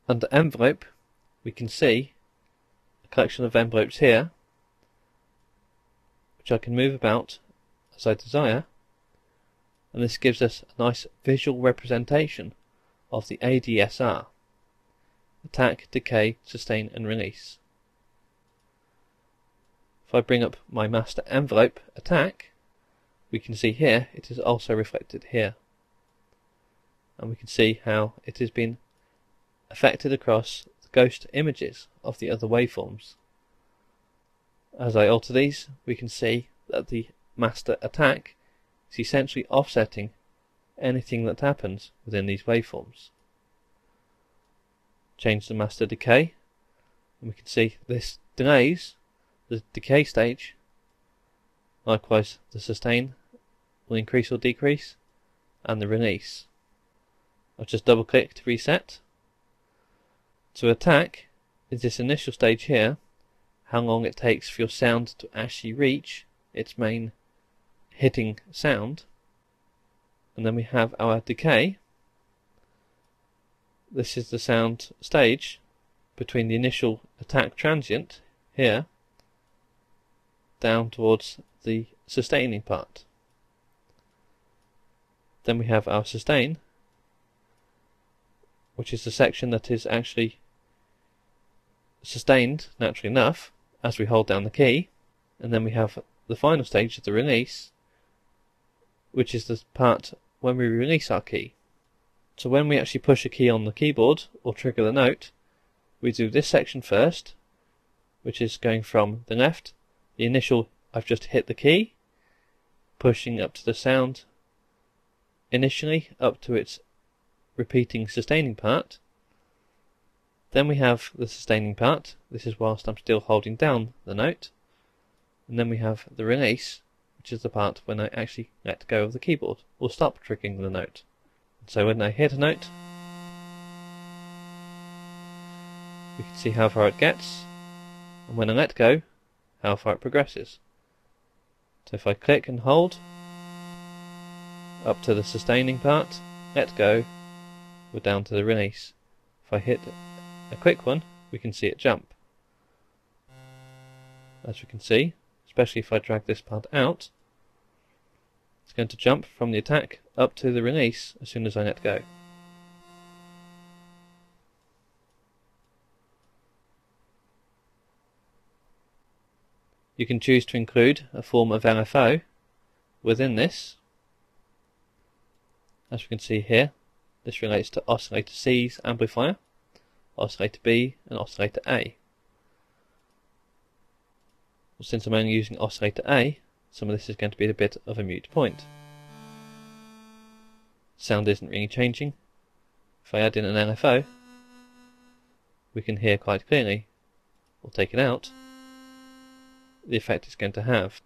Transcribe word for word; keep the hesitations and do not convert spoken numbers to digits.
Under envelope, we can see a collection of envelopes here, which I can move about as I desire, and this gives us a nice visual representation of the A D S R: attack, decay, sustain and release. If I bring up my master envelope attack, we can see here it is also reflected here, and we can see how it has been affected across the ghost images of the other waveforms. As I alter these, we can see that the master attack is essentially offsetting anything that happens within these waveforms. Change the master decay, and we can see this delays the decay stage. Likewise, the sustain will increase or decrease, and the release. I'll just double click to reset. To attack is this initial stage here, how long it takes for your sound to actually reach its main hitting sound. And then we have our decay. This is the sound stage between the initial attack transient here down towards the sustaining part. Then we have our sustain, which is the section that is actually sustained naturally enough as we hold down the key. And then we have the final stage of the release, which is the part when we release our key. So when we actually push a key on the keyboard or trigger the note, we do this section first, which is going from the left, the initial I've just hit the key, pushing up to the sound initially up to its repeating sustaining part. Then we have the sustaining part. This is whilst I'm still holding down the note. And then we have the release, which is the part when I actually let go of the keyboard or stop triggering the note. So when I hit a note, we can see how far it gets, and when I let go, how far it progresses. So if I click and hold up to the sustaining part, let go, we're down to the release. If I hit a quick one, we can see it jump. As we can see, especially if I drag this part out, it's going to jump from the attack up to the release as soon as I let go. You can choose to include a form of L F O within this. As we can see here, this relates to oscillator C's amplifier, oscillator B and oscillator A. Well, since I'm only using oscillator A, some of this is going to be a bit of a mute point. Sound isn't really changing. If I add in an L F O, we can hear quite clearly, or take it out, the effect it's going to have.